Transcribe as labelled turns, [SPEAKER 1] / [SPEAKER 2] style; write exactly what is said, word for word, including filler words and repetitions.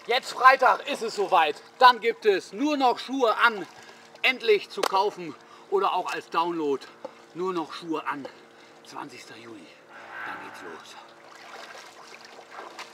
[SPEAKER 1] Jetzt Freitag ist es soweit. Dann gibt es nur noch Schuhe an, endlich zu kaufen oder auch als Download. Nur noch Schuhe an. zwanzigster Juli. Dann geht's los.